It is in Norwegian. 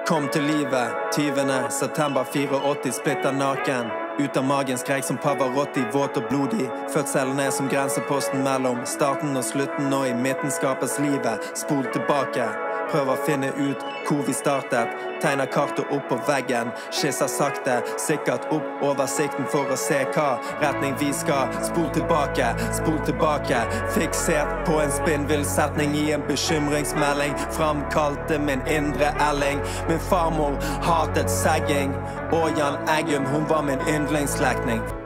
Kom til livet, 20. september 84, splitter naken. Ut av magen skrek som Pavarotti, våt og blodig. Fødselen er som grenseposten mellom starten og slutten, og i midten skapes livet. Spol tilbake, prøv å finne ut hvor vi startet. Tegner kartet opp på veggen, skisser sakte, sikkert opp oversikten for å se hva retning vi skal. Spol tilbake, fiksert på en spinnvill setning i en bekymringsmelding. Framkalte min indre Elling. Min farmor hatet segging, og Jan Eggum, hun var min yndlingsslektning.